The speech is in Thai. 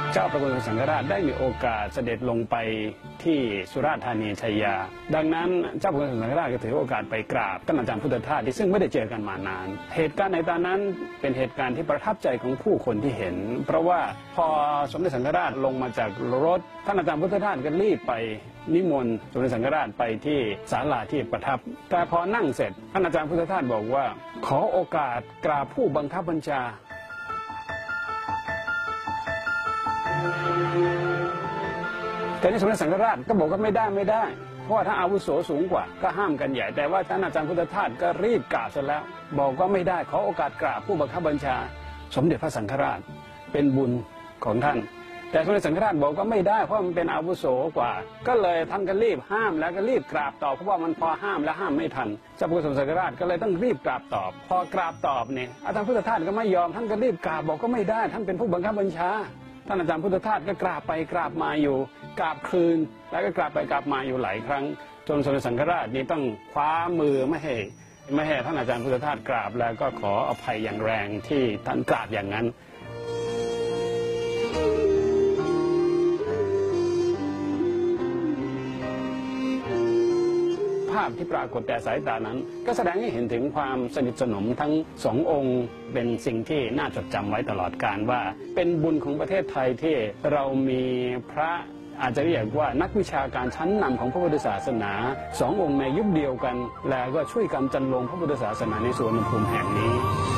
เจ้าประกวดสังฆราชได้มีโอกาสเสด็จลงไปที่สุราษฎร์ธานีชัยยาดังนั้นเจ้าประกวดสังฆราชก็ถือโอกาสไปกราบท่านอาจารย์พุทธทาสที่ซึ่งไม่ได้เจอกันมานานเหตุการณ์ในตอนนั้นเป็นเหตุการณ์ที่ประทับใจของผู้คนที่เห็นเพราะว่าพอสมเด็จสังฆราชลงมาจากรถท่านอาจารย์พุทธทาสก็รีบไปนิมนต์สมเด็จสังฆราชไปที่ศาลาที่ประทับแต่พอนั่งเสร็จท่านอาจารย์พุทธทาสบอกว่าขอโอกาสกราบผู้บังคับบัญชาแต่นี่สมเด็จสังฆราชก็บอกว่าไม่ได้เพราะว่าถ้าอาวุโสสูงกว่าก็ห้ามกันใหญ่แต่ว่าท่านอาจารย์พุทธทาสก็รีบกราบเสร็จแล้วบอกว่าไม่ได้ขอโอกาสกราบผู้บังคับบัญชาสมเด็จพระสังฆราชเป็นบุญของท่านแต่สมเด็จสังฆราชบอกว่าไม่ได้เพราะมันเป็นอาวุโสกว่าก็เลยท่านก็รีบห้ามแล้วก็รีบกราบตอบเพราะว่ามันพอห้ามแล้วห้ามไม่ทันเจ้าพระสมเด็จสังฆราชก็เลยต้องรีบกราบตอบพอกราบตอบเนี่ยอาจารย์พุทธทาสก็ไม่ยอมท่านก็รีบกราบบอกก็ไม่ได้ท่านเป็นผู้บังคับบัญชาท่านอาจารย์พุทธทาสก็กราบไปกราบมาอยู่กราบคืนแล้วก็กราบไปกราบมาอยู่หลายครั้งจนสมเด็จสังฆราชนี่ต้องคว้ามือไม่ให้ท่านอาจารย์พุทธทาสกราบแล้วก็ขออภัยอย่างแรงที่ท่านกราบอย่างนั้นภาพที่ปรากฏแต่สายตานั้นก็แสดงให้เห็นถึงความสนิทสนมทั้งสององค์เป็นสิ่งที่น่าจดจำไว้ตลอดกาลว่าเป็นบุญของประเทศไทยที่เรามีพระอาจจะเรียกว่านักวิชาการชั้นนำของพระพุทธศาสนาสององค์ในยุคเดียวกันแล้วก็ช่วยกันจันลงพระพุทธศาสนาในสวนภูมิแห่งนี้